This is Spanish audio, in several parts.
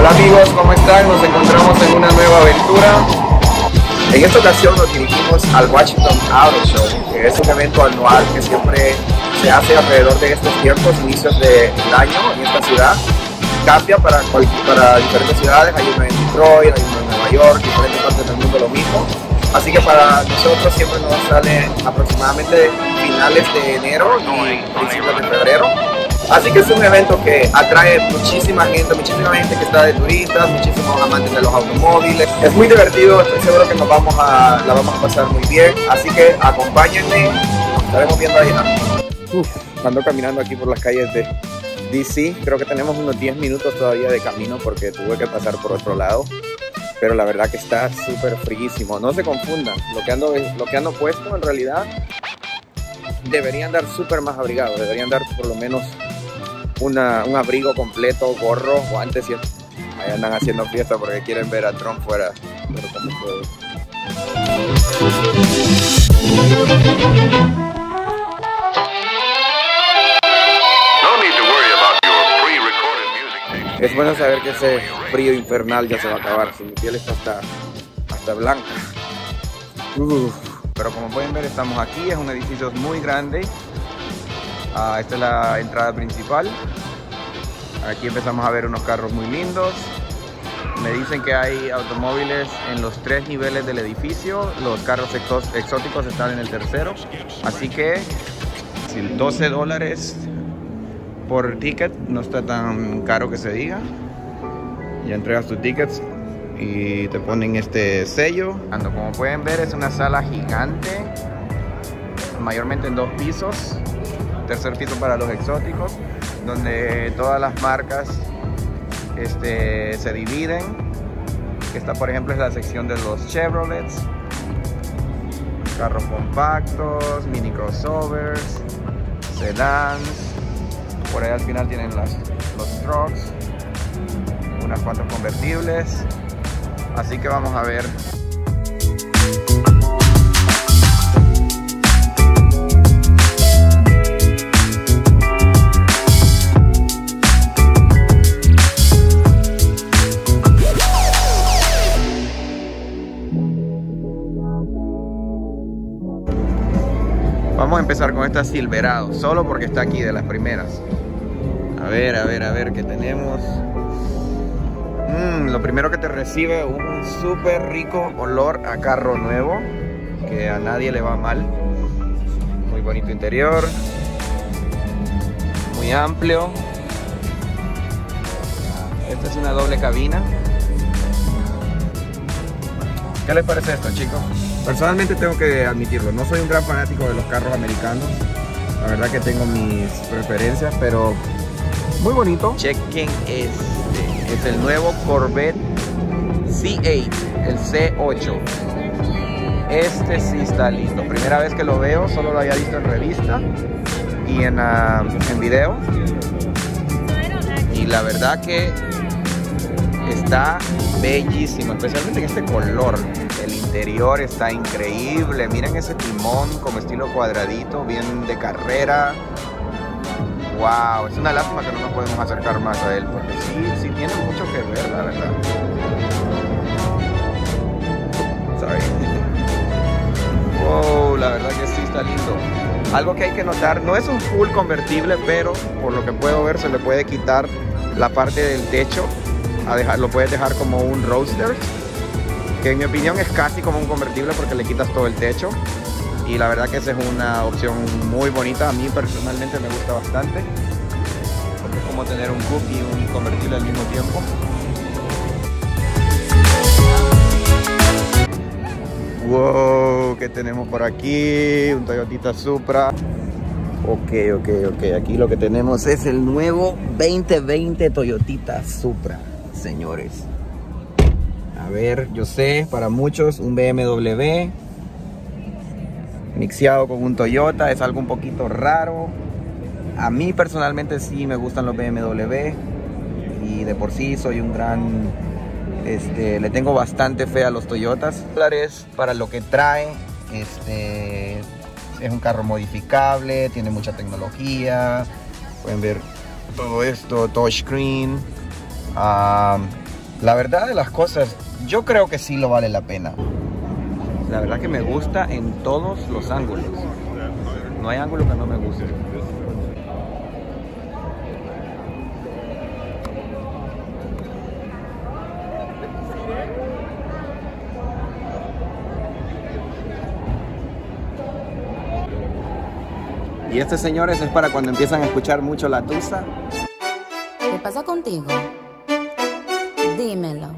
Hola amigos, ¿cómo están? Nos encontramos en una nueva aventura. En esta ocasión nos dirigimos al Washington Auto Show, que es un evento anual que siempre se hace alrededor de estos tiempos, inicios del año en esta ciudad. Cambia para diferentes ciudades, hay uno en Detroit, hay uno en Nueva York, diferentes partes del mundo lo mismo. Así que para nosotros siempre nos sale aproximadamente finales de enero y principios de febrero. Así que es un evento que atrae muchísima gente que está de turistas, muchísimos amantes de los automóviles. Es muy divertido, estoy seguro que la vamos a pasar muy bien. Así que acompáñenme, nos estaremos viendo allá. Ando caminando aquí por las calles de DC. Creo que tenemos unos 10 minutos todavía de camino porque tuve que pasar por otro lado. Pero la verdad que está súper fríísimo. No se confundan, lo que ando puesto en realidad deberían andar súper más abrigados. Deberían dar por lo menos un abrigo completo, gorro, guantes. Y ahí andan haciendo fiesta porque quieren ver a Trump fuera. Pero como puede. Es bueno saber que ese frío infernal ya se va a acabar. Si mi piel está hasta blanca. Pero como pueden ver, estamos aquí. Es un edificio muy grande. Esta es la entrada principal. Aquí empezamos a ver unos carros muy lindos. Me dicen que hay automóviles en los 3 niveles del edificio. Los carros exóticos están en el tercero. Así que $12 por ticket, no está tan caro que se diga. Ya entregas tus tickets y te ponen este sello. Como pueden ver, es una sala gigante, mayormente en 2 pisos. Tercer piso para los exóticos, donde todas las marcas se dividen. Esta, por ejemplo, es la sección de los Chevrolets, carros compactos, mini crossovers, sedans. Por ahí al final tienen los trucks, unas cuantas convertibles. Así que vamos a ver. Vamos a empezar con esta Silverado, solo porque está aquí de las primeras. A ver, ¿qué tenemos? Lo primero que te recibe, un súper rico olor a carro nuevo, que a nadie le va mal. Muy bonito interior, muy amplio. Esta es una doble cabina. ¿Qué les parece esto, chicos? Personalmente tengo que admitirlo, no soy un gran fanático de los carros americanos. La verdad que tengo mis preferencias, pero muy bonito. Chequen es el nuevo Corvette C8, el C8. Este sí está lindo. Primera vez que lo veo, solo lo había visto en revista y en video. Y la verdad que está bellísimo, especialmente en este color. El interior está increíble. Miren ese timón como estilo cuadradito, bien de carrera. Wow, es una lástima que no nos podemos acercar más a él, porque sí tiene mucho que ver, la verdad. Sorry. Wow, la verdad que sí está lindo. Algo que hay que notar, no es un full convertible, pero por lo que puedo ver se le puede quitar la parte del techo, lo puedes dejar como un roadster, que en mi opinión es casi como un convertible porque le quitas todo el techo. Y la verdad que esa es una opción muy bonita. A mí personalmente me gusta bastante, porque es como tener un coupe y un convertible al mismo tiempo. Wow, ¿qué tenemos por aquí? Un Toyotita Supra. Ok. Aquí lo que tenemos es el nuevo 2020 Toyotita Supra, señores. A ver, yo sé, para muchos un BMW mixeado con un Toyota es algo un poquito raro. A mí personalmente sí me gustan los BMW y de por sí soy un gran le tengo bastante fe a los Toyotas. Para lo que trae, es un carro modificable, tiene mucha tecnología. Pueden ver todo esto, touchscreen, La verdad de las cosas, yo creo que sí lo vale la pena. La verdad que me gusta en todos los ángulos. No hay ángulo que no me guste. Y este, señores, es para cuando empiezan a escuchar mucho la tusa. ¿Qué pasa contigo? Dímelo.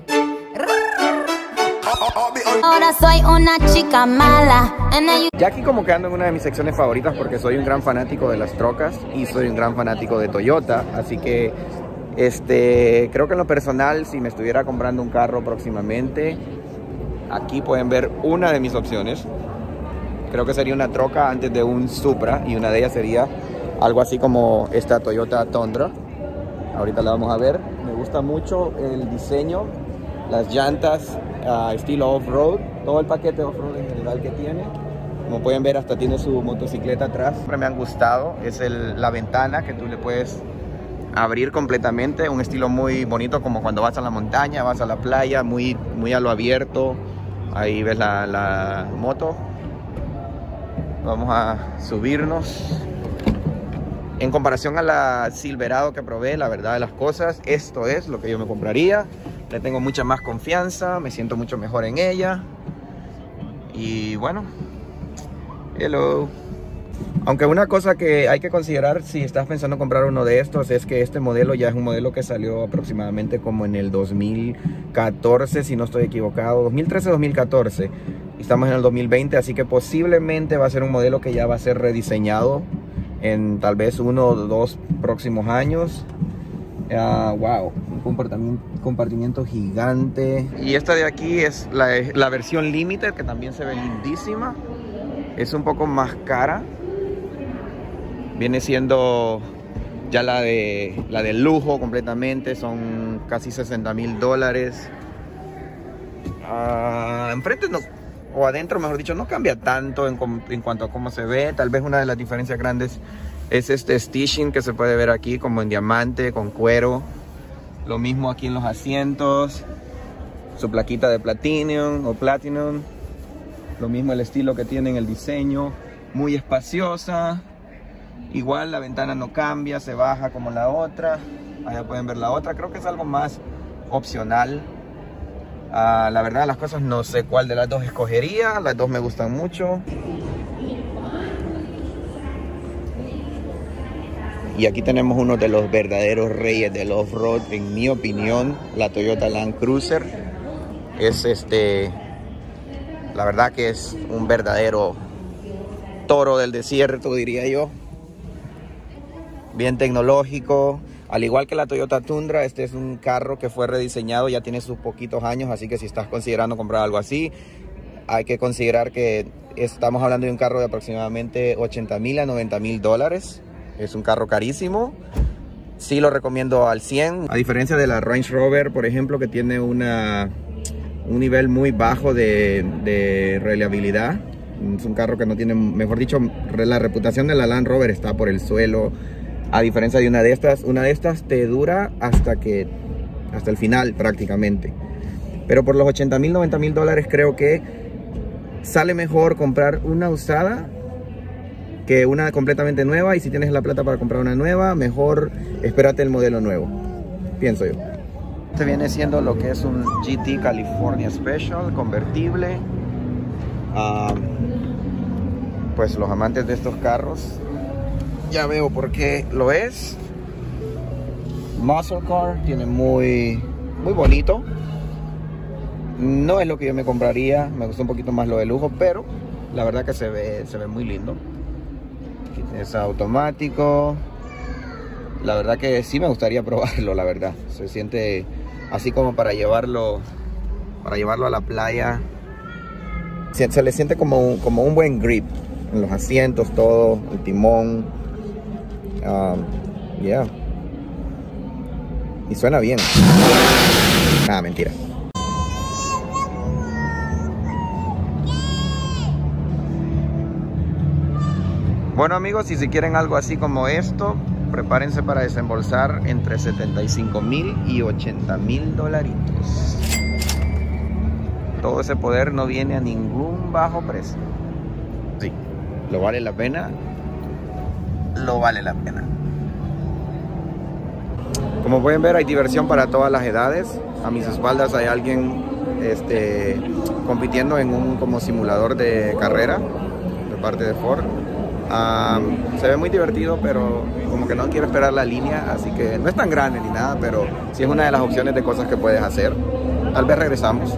Ahora soy una chica mala. Ya aquí como que ando en una de mis secciones favoritas porque soy un gran fanático de las trocas y soy un gran fanático de Toyota. Así que creo que en lo personal, si me estuviera comprando un carro próximamente, aquí pueden ver una de mis opciones. Creo que sería una troca antes de un Supra, y una de ellas sería algo así como esta Toyota Tundra. Ahorita la vamos a ver. Me gusta mucho el diseño, las llantas estilo off-road, todo el paquete off-road en general que tiene. Como pueden ver, hasta tiene su motocicleta atrás. Siempre me han gustado. Es la ventana que tú le puedes abrir completamente. Un estilo muy bonito, como cuando vas a la montaña, vas a la playa, muy a lo abierto. Ahí ves la moto. Vamos a subirnos. En comparación a la Silverado que probé, la verdad de las cosas, esto es lo que yo me compraría. Le tengo mucha más confianza, me siento mucho mejor en ella. Y bueno, hello. Aunque una cosa que hay que considerar si estás pensando en comprar uno de estos es que este modelo ya es un modelo que salió aproximadamente como en el 2014, si no estoy equivocado, 2013-2014. Estamos en el 2020, así que posiblemente va a ser un modelo que ya va a ser rediseñado en tal vez 1 o 2 próximos años. Wow, un compartimiento gigante. Y esta de aquí es la versión Limited, que también se ve lindísima. Es un poco más cara. Viene siendo ya la de lujo completamente. Son casi $60,000. Enfrente no, o adentro mejor dicho, no cambia tanto en cuanto a cómo se ve. Tal vez una de las diferencias grandes es este stitching que se puede ver aquí como en diamante, con cuero. Lo mismo aquí en los asientos, su plaquita de platinum o platinum. Lo mismo el estilo que tiene en el diseño, muy espaciosa. Igual la ventana no cambia, se baja como la otra. Allá pueden ver la otra, creo que es algo más opcional. La verdad las cosas, no sé cuál de las dos escogería, las dos me gustan mucho. Y aquí tenemos uno de los verdaderos reyes del off-road, en mi opinión, la Toyota Land Cruiser. Es la verdad que es un verdadero toro del desierto, diría yo. Bien tecnológico. Al igual que la Toyota Tundra, este es un carro que fue rediseñado, ya tiene sus poquitos años, así que si estás considerando comprar algo así, hay que considerar que estamos hablando de un carro de aproximadamente $80,000 a $90,000. Es un carro carísimo. Sí lo recomiendo al 100. A diferencia de la Range Rover, por ejemplo, que tiene un nivel muy bajo de reliabilidad. Es un carro que no tiene, mejor dicho, la reputación de la Land Rover está por el suelo. A diferencia de una de estas te dura hasta el final prácticamente. Pero por los $80,000, $90,000 creo que sale mejor comprar una usada que una completamente nueva. Y si tienes la plata para comprar una nueva, mejor espérate el modelo nuevo, pienso yo. Este viene siendo lo que es un GT California Special convertible. Pues los amantes de estos carros ya veo por qué lo es. Muscle car, tiene muy bonito. No es lo que yo me compraría, me gusta un poquito más lo de lujo, pero la verdad que se ve muy lindo. Aquí es automático. La verdad que sí me gustaría probarlo, la verdad. Se siente así como para llevarlo a la playa. Se le siente como un buen grip en los asientos, todo, el timón. Yeah. Y suena bien. Nada, mentira. Bueno amigos, y si quieren algo así como esto, prepárense para desembolsar entre 75,000 y 80,000 dolaritos. Todo ese poder no viene a ningún bajo precio. Sí, lo vale la pena. Lo vale la pena. Como pueden ver, hay diversión para todas las edades. A mis espaldas hay alguien compitiendo en un como simulador de carrera de parte de Ford. Se ve muy divertido, pero como que no quiero esperar la línea, así que no es tan grande ni nada, pero sí es una de las opciones de cosas que puedes hacer. Tal vez regresamos.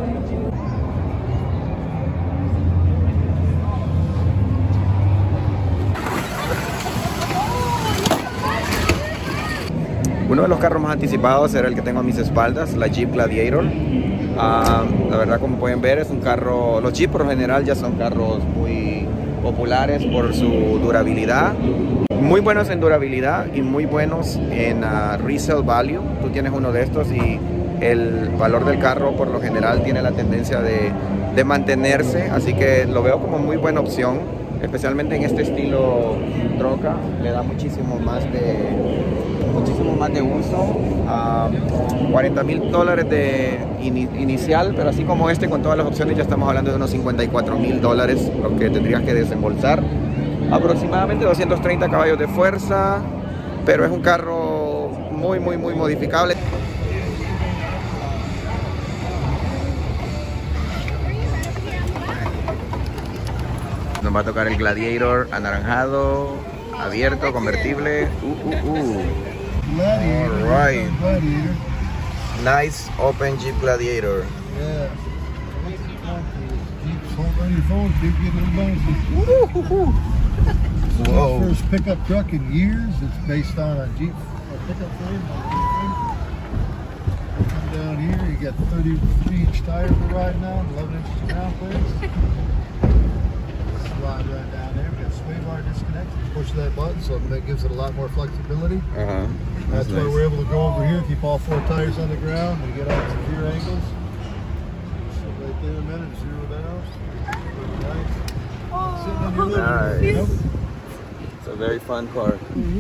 Uno de los carros más anticipados era el que tengo a mis espaldas, la Jeep Gladiator. La verdad, como pueden ver, es un carro... Los Jeep por lo general ya son carros muy populares por su durabilidad. Muy buenos en durabilidad y muy buenos en resale value. Tú tienes uno de estos y el valor del carro por lo general tiene la tendencia de mantenerse. Así que lo veo como muy buena opción, especialmente en este estilo troca. Le da muchísimo más de uso. 40,000 dólares de inicial, pero así como este con todas las opciones ya estamos hablando de unos 54,000 dólares lo que tendrías que desembolsar. Aproximadamente 230 caballos de fuerza, pero es un carro muy modificable. Nos va a tocar el Gladiator anaranjado, abierto, convertible. All right. Nice open Jeep Gladiator. Yeah. Jeep's holding on your phone, Jeep getting little bonuses. Whoa. First pickup truck in years. It's based on a Jeep pickup frame. Come down here, you got 33-inch tires to ride now, 11 inches ground plates. Slide right down there. We got sway bar disconnect. Push that button, so that gives it a lot more flexibility. That's why nice. we're able to go over here, keep all 4 tires on the ground, and get out severe angles. So right there a minute, zero down. Nice. Sitting in your living room, you know? It's a very fun car.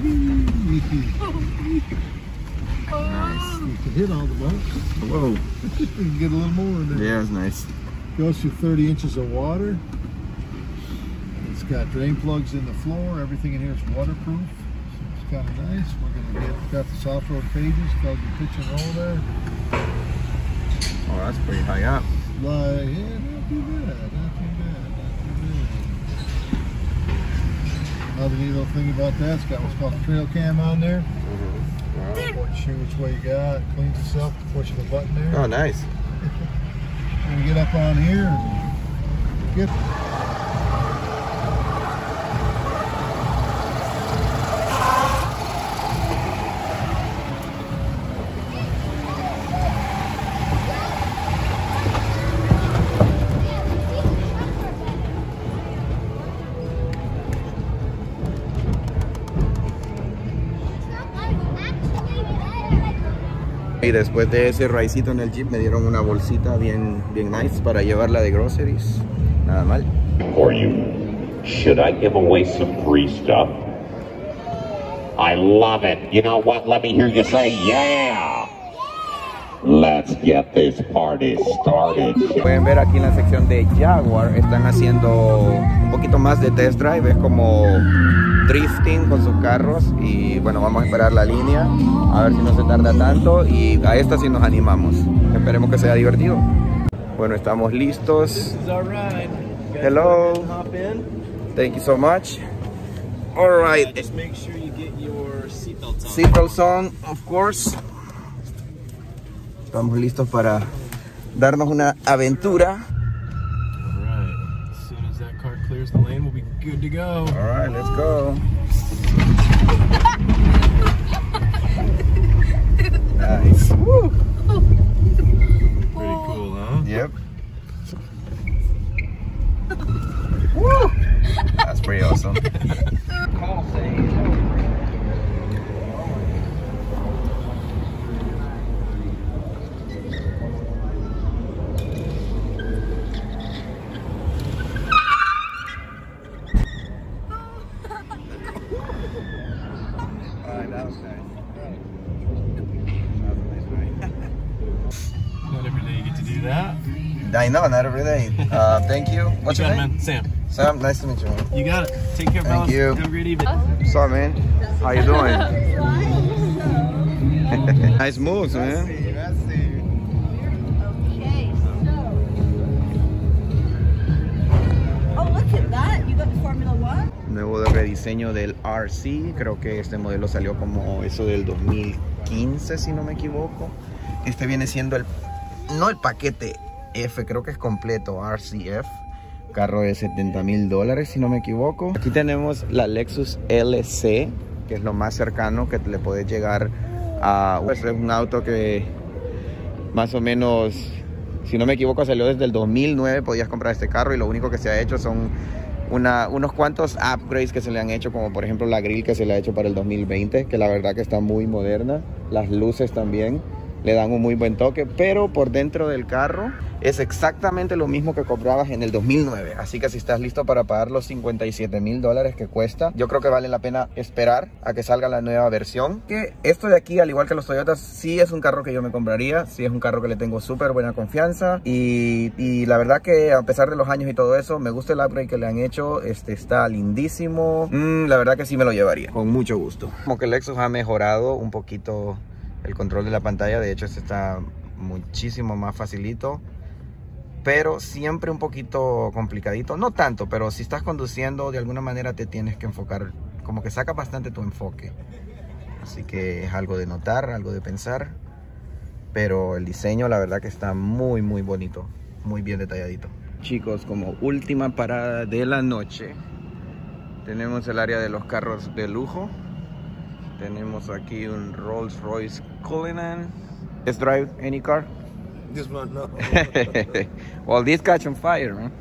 Nice. You can hit all the buttons. Whoa. You can get a little more in there. Yeah, it's nice. Goes through 30 inches of water. It's got drain plugs in the floor. Everything in here is waterproof. So it's kind of nice. We're going to got the soft road pages. Tells you pitch and roll there. Oh, that's pretty high up. Yeah, not too bad. Not too bad. Not too bad. Another neat little thing about that, it's got what's called a trail cam on there. Show which way you got. It cleans itself. Pushing the button there. Oh, nice. And we get up on here and get. Y después de ese raicito en el Jeep me dieron una bolsita bien nice para llevarla de groceries. Nada mal. For you. Should I give away some free stuff? I love it. You know what? Let me hear you say yeah. Let's get this party started. Pueden ver aquí en la sección de Jaguar están haciendo un poquito más de test drive. Es como drifting con sus carros y bueno, vamos a esperar la línea a ver si no se tarda tanto y a esta sí nos animamos. Esperemos que sea divertido. Bueno, estamos listos. Hello. Thank you so much. All right. Just make sure you get your seatbelts on. Seatbelts on, of course. Estamos listos para darnos una aventura. All right. As soon as that car clears the lane, we'll be good to go. All right, let's go. Nice. Woo. Pretty cool, huh? Yep. Woo. That's pretty awesome. I know, not every day. Thank you. What's your name? Man. Sam. Sam, nice to meet you. Man. You got it. Take care, Thank fellas. you. Have a great evening. What's up, man? How you doing? Nice moves, man. Okay, so. Oh, look at that. You got the Formula One? Nuevo rediseño del RC. Creo que este modelo salió como eso del 2015, si no me equivoco. Este viene siendo no el paquete F, creo que es completo, RCF. Carro de $70,000, si no me equivoco. Aquí tenemos la Lexus LC, que es lo más cercano que le puedes llegar a... Pues es un auto que más o menos, si no me equivoco, salió desde el 2009. Podías comprar este carro y lo único que se ha hecho son unos cuantos upgrades que se le han hecho, como por ejemplo la grill que se le ha hecho para el 2020, que la verdad que está muy moderna. Las luces también le dan un muy buen toque, pero por dentro del carro es exactamente lo mismo que comprabas en el 2009. Así que si estás listo para pagar los $57,000 que cuesta, yo creo que vale la pena esperar a que salga la nueva versión. Que esto de aquí, al igual que los Toyotas, sí es un carro que yo me compraría. Sí es un carro que le tengo súper buena confianza. Y la verdad que a pesar de los años y todo eso, me gusta el upgrade que le han hecho. Está lindísimo. La verdad que sí me lo llevaría, con mucho gusto. Como que Lexus ha mejorado un poquito el control de la pantalla. De hecho, este está muchísimo más facilito, pero siempre un poquito complicadito. No tanto, pero si estás conduciendo, de alguna manera te tienes que enfocar. Como que saca bastante tu enfoque. Así que es algo de notar, algo de pensar. Pero el diseño, la verdad que está muy, muy bonito. Muy bien detalladito. Chicos, como última parada de la noche, tenemos el área de los carros de lujo. Tenemos aquí un Rolls Royce Cullinan. Let's drive any car. This one, no. Well, this catch on fire, man.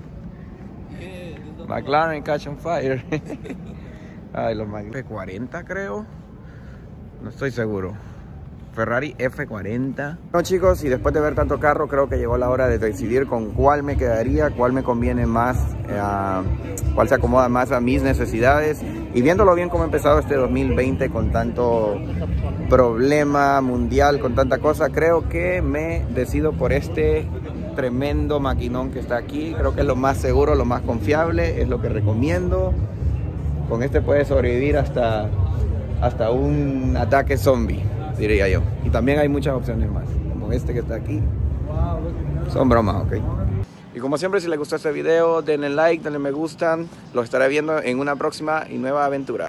McLaren catch on fire. Ay, los McLaren F40 creo. No estoy seguro. Ferrari F40. Bueno, chicos, y después de ver tanto carro, creo que llegó la hora de decidir con cuál me quedaría, cuál me conviene más, cuál se acomoda más a mis necesidades. Y viéndolo bien cómo ha empezado este 2020 con tanto problema mundial, con tanta cosa, creo que me decido por este tremendo maquinón que está aquí. Creo que es lo más seguro, lo más confiable, es lo que recomiendo. Con este puedes sobrevivir hasta un ataque zombie, diría yo. Y también hay muchas opciones más, como este que está aquí. Son bromas, ok. Y como siempre, si les gustó este video, denle like, denle me gustan. Los estaré viendo en una próxima y nueva aventura.